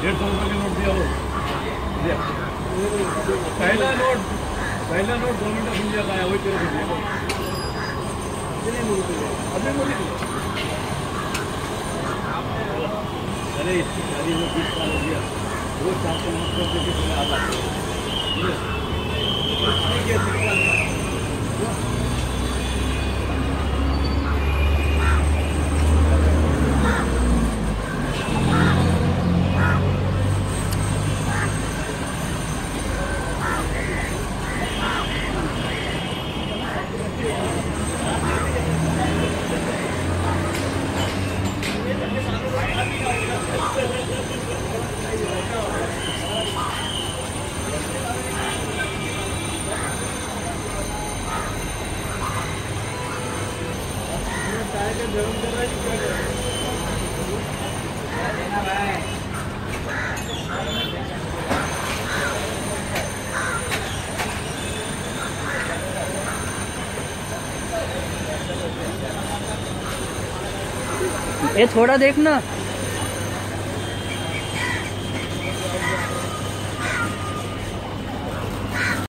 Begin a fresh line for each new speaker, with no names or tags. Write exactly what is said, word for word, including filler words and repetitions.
डेढ़ सौ रुपये का नोट दिया वो पहला नोट पहला नोट गवर्नमेंट ऑफ इंडिया का आया वही तेरे को दिया अभी मोदी अरे इसकी शादी में बीस साल हो गया रोज चार सौ नोट कर देके चले आता
ये थोड़ा देखना।